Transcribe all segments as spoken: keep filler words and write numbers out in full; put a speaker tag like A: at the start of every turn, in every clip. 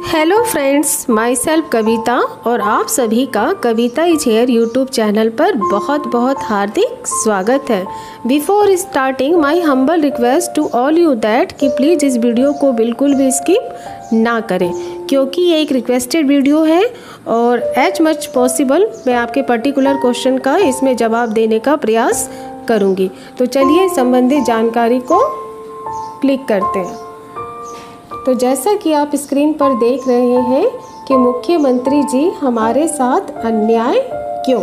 A: Hello friends, myself Kavita और आप सभी का Kavita is here YouTube channel पर बहुत बहुत हार्दिक स्वागत है। Before starting my humble request to all you that कि प्लीज़ इस वीडियो को बिल्कुल भी स्किप ना करें, क्योंकि ये एक रिक्वेस्टेड वीडियो है और एज मच पॉसिबल मैं आपके पर्टिकुलर क्वेश्चन का इसमें जवाब देने का प्रयास करूँगी। तो चलिए संबंधित जानकारी को क्लिक करते हैं। तो जैसा कि आप स्क्रीन पर देख रहे हैं कि मुख्यमंत्री जी हमारे साथ अन्याय क्यों।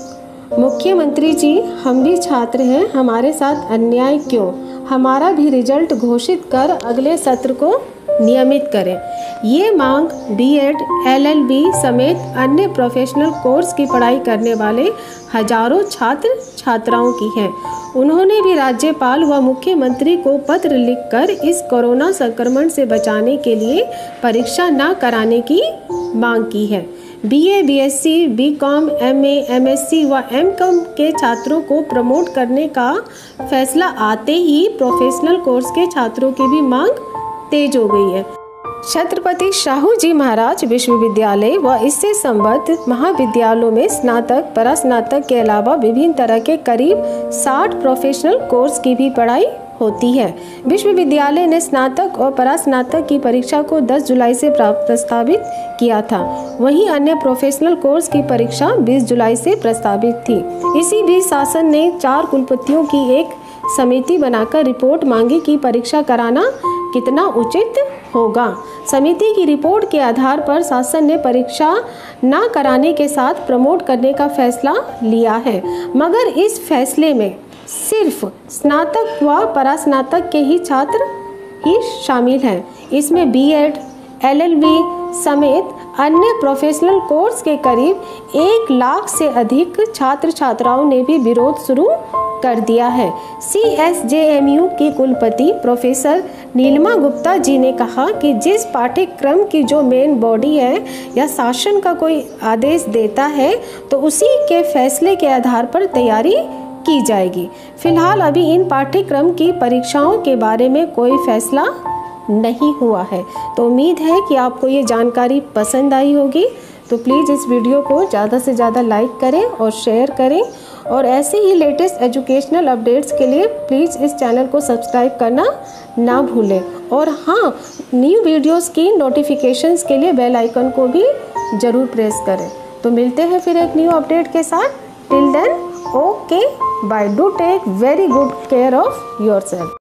A: मुख्यमंत्री जी, हम भी छात्र हैं, हमारे साथ अन्याय क्यों। हमारा भी रिजल्ट घोषित कर अगले सत्र को नियमित करें। ये मांग बीएड, एलएलबी समेत अन्य प्रोफेशनल कोर्स की पढ़ाई करने वाले हजारों छात्र छात्राओं की है। उन्होंने भी राज्यपाल व मुख्यमंत्री को पत्र लिखकर इस कोरोना संक्रमण से बचाने के लिए परीक्षा न कराने की मांग की है। BA, BSc, BCom, MA, MSc व एमकॉम के छात्रों को प्रमोट करने का फैसला आते ही प्रोफेशनल कोर्स के छात्रों की भी मांग तेज हो गई है। छत्रपति शाहू जी महाराज विश्वविद्यालय व इससे संबद्ध महाविद्यालयों में स्नातक, परास्नातक के अलावा विभिन्न तरह के करीब साठ प्रोफेशनल कोर्स की भी पढ़ाई होती है। विश्वविद्यालय ने स्नातक और परास्नातक की परीक्षा को दस जुलाई से प्रस्तावित किया था। वहीं अन्य प्रोफेशनल कोर्स की परीक्षा बीस जुलाई से प्रस्तावित थी। इसी बीच शासन ने चार कुलपतियों की एक समिति बनाकर रिपोर्ट मांगी कि परीक्षा कराना कितना उचित होगा। समिति की रिपोर्ट के आधार पर शासन ने परीक्षा न कराने के साथ प्रमोट करने का फैसला लिया है, मगर इस फैसले में सिर्फ स्नातक व परास्नातक के ही छात्र ही शामिल हैं। इसमें बीएड, एलएलबी समेत अन्य प्रोफेशनल कोर्स के करीब एक लाख से अधिक छात्र छात्राओं ने भी विरोध शुरू कर दिया है। सीएसजेएमयू की कुलपति प्रोफेसर नीलिमा गुप्ता जी ने कहा कि जिस पाठ्यक्रम की जो मेन बॉडी है या शासन का कोई आदेश देता है तो उसी के फैसले के आधार पर तैयारी की जाएगी। फिलहाल अभी इन पाठ्यक्रम की परीक्षाओं के बारे में कोई फैसला नहीं हुआ है। तो उम्मीद है कि आपको ये जानकारी पसंद आई होगी। तो प्लीज़ इस वीडियो को ज़्यादा से ज़्यादा लाइक करें और शेयर करें, और ऐसे ही लेटेस्ट एजुकेशनल अपडेट्स के लिए प्लीज़ इस चैनल को सब्सक्राइब करना ना भूलें। और हाँ, न्यू वीडियोस की नोटिफिकेशंस के लिए बेल आइकन को भी ज़रूर प्रेस करें। तो मिलते हैं फिर एक न्यू अपडेट के साथ। Till then, okay bye, do take very good care of yourself.